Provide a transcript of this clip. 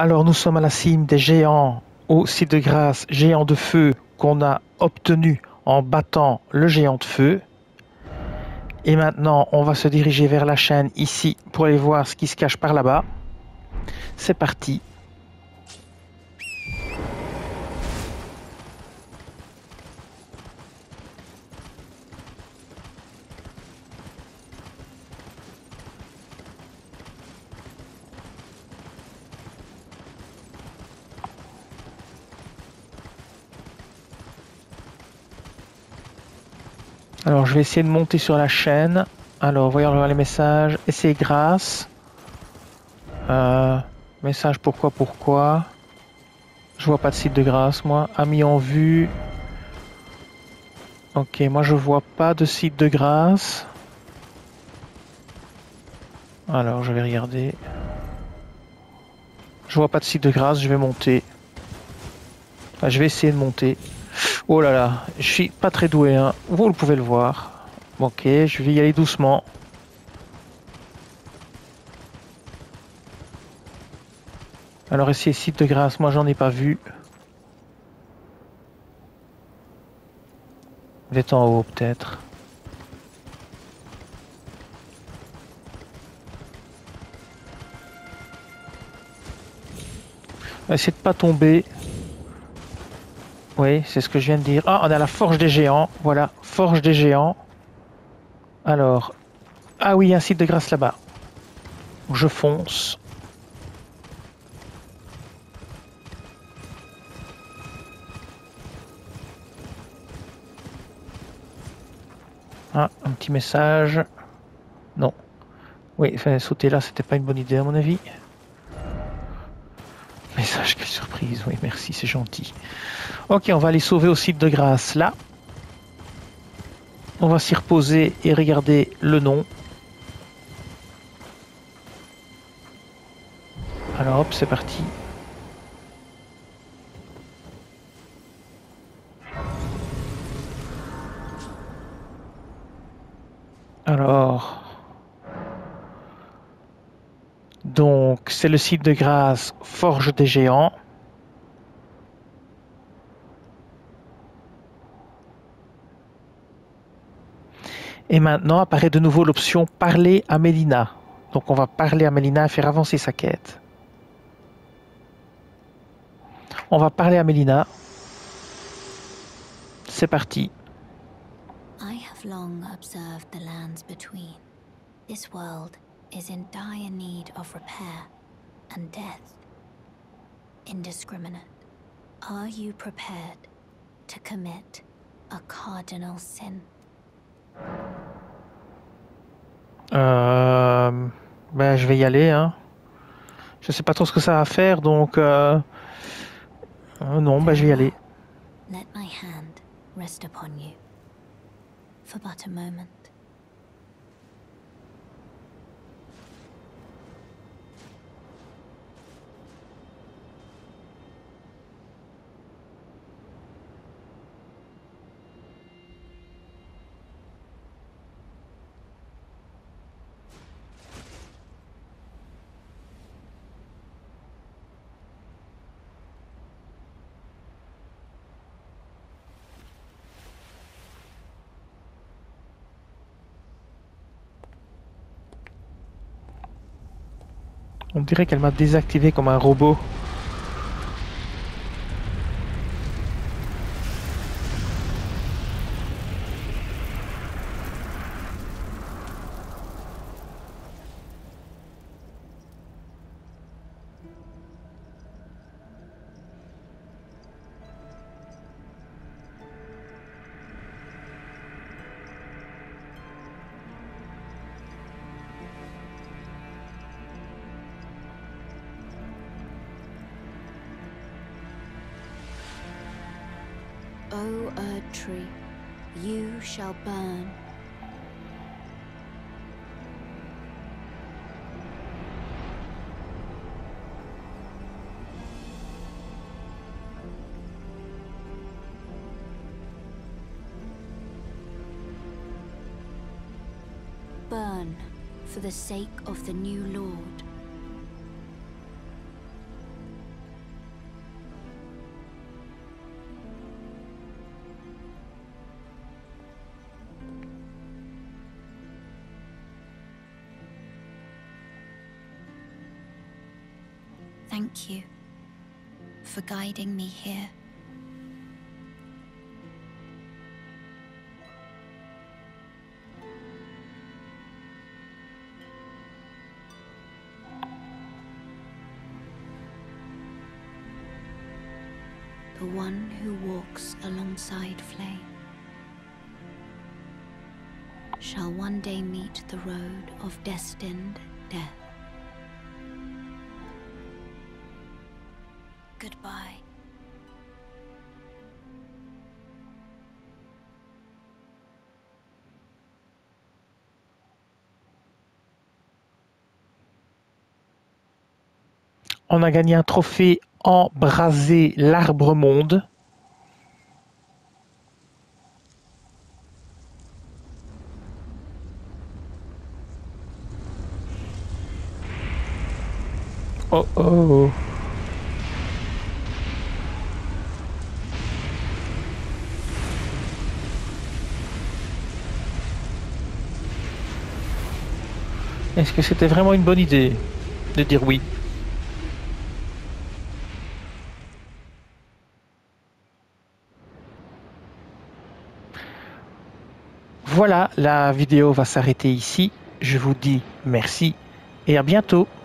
Alors nous sommes à la cime des géants au site de grâce, géant de feu qu'on a obtenu en battant le géant de feu. Et maintenant on va se diriger vers la chaîne ici pour aller voir ce qui se cache par là-bas. C'est parti. Alors je vais essayer de monter sur la chaîne. Alors voyons voir les messages. Essayez grâce. Message pourquoi. Je vois pas de site de grâce moi. Ami en vue. Ok, moi je vois pas de site de grâce. Alors je vais regarder. Je vois pas de site de grâce, je vais monter. Enfin, je vais essayer de monter. Oh là là, je suis pas très doué, hein. Vous le pouvez le voir. Ok, je vais y aller doucement. Alors ici, site de grâce, moi j'en ai pas vu. Vous êtes en haut peut-être. On va essayer de pas tomber. Oui, c'est ce que je viens de dire. Ah, on a la forge des géants. Voilà, forge des géants. Alors, ah oui, un site de grâce là-bas. Je fonce. Ah, un petit message. Non. Oui, enfin, sauter là, c'était pas une bonne idée à mon avis. Message, quelle surprise. Oui, merci, c'est gentil. Ok, on va aller sauver au site de grâce là. On va s'y reposer et regarder le nom. Alors hop, c'est parti. Alors, donc c'est le site de grâce Forge des Géants. Et maintenant apparaît de nouveau l'option Parler à Mélina. Donc on va parler à Mélina et faire avancer sa quête. On va parler à Mélina. C'est parti. I have long observed the lands between. This world is in dire need of repair and death. Indiscriminate. Are you prepared to commit a cardinal sin? Ben, je vais y aller. Hein. Je sais pas trop ce que ça va faire, donc non, ben, je vais y aller. Let my hand rest upon you for but a moment. On dirait qu'elle m'a désactivé comme un robot. O Erd Tree, you shall burn. Burn for the sake of the new Lord. Thank you for guiding me here. The one who walks alongside flame shall one day meet the road of destined death. Goodbye. On a gagné un trophée Embraser l'arbre monde. Oh oh. Est-ce que c'était vraiment une bonne idée de dire oui? Voilà, la vidéo va s'arrêter ici. Je vous dis merci et à bientôt.